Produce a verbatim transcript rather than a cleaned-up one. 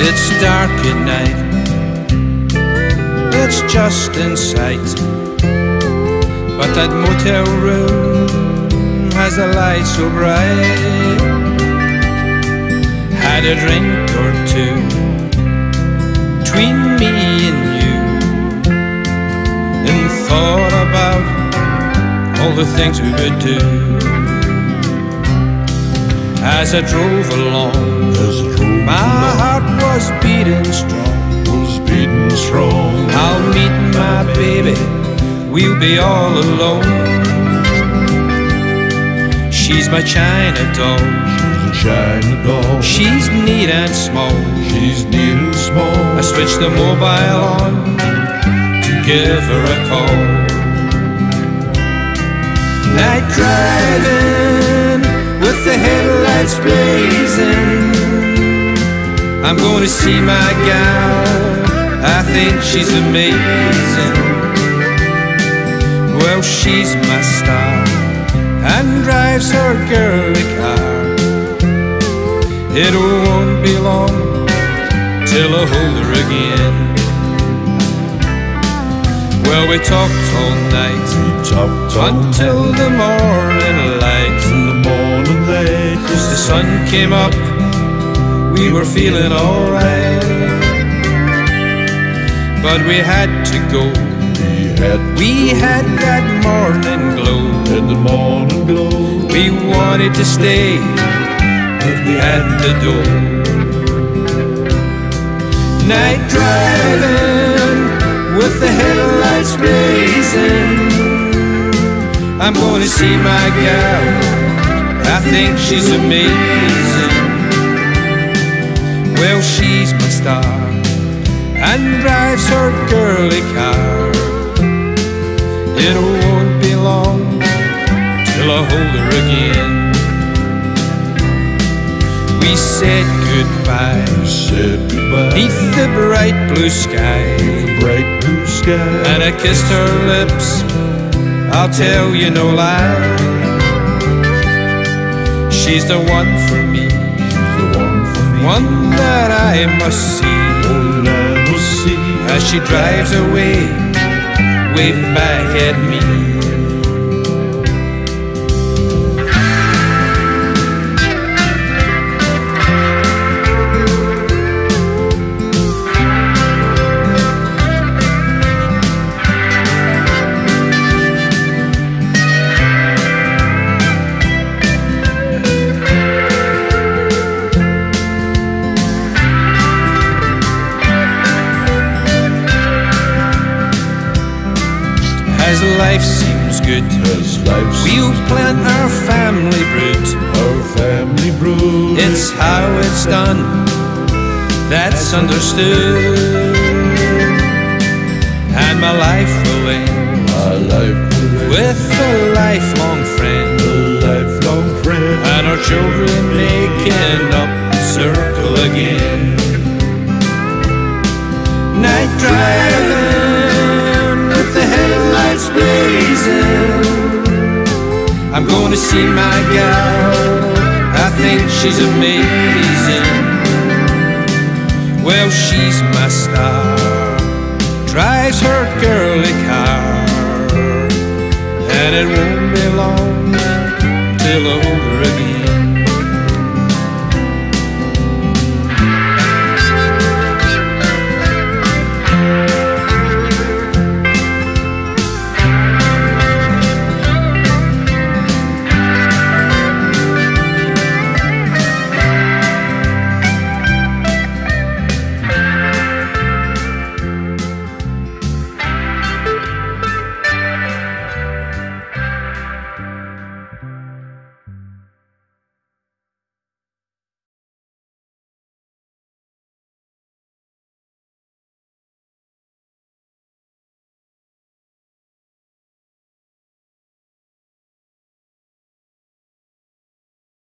It's dark at night, it's just in sight, but that motel room has a light so bright. Had a drink or two between me and you, and thought about all the things we would do. As I drove along, As I drove my along, heart was beating strong. was beating strong. I'll meet my baby, we'll be all alone. She's my China doll, She's a China doll. she's neat and small. She's neat and small. I switched the mobile on to give her a call. Night driving with the headlights blazing, I'm going to see my gal, I think she's amazing. Well, she's my star and drives her girly car. It won't be long till I hold her again. Well, we talked all night, We talked all until night, the morning light. till the morning light. As the sun came up, we were feeling alright, but we had to go. We had to We go. had that morning glow. Had the morning glow. We wanted to stay, but we had to do. Night driving with the headlights blazing, I'm going to see my gal, I think she's amazing. Well, she's my star and drives her girly car. It won't be long till I hold her again. We said goodbye We said goodbye. beneath the bright blue sky, Bright blue sky. and I kissed her lips, I'll tell you no lie. She's the one for me, She's the one for me. one that I must see. All I must see. As she drives away, wave back at me. As life seems good, As life we'll seems plant our family root. our family brew. It's how it's done, that's understood. And my life will end My life will end with a lifelong friend, a lifelong friend. and our children making up the circle again. Night driving with the headlights blazing, I'm going to see my gal, I think she's amazing. Well, she's my star, drives her girly car, and it won't be long till I hold her again.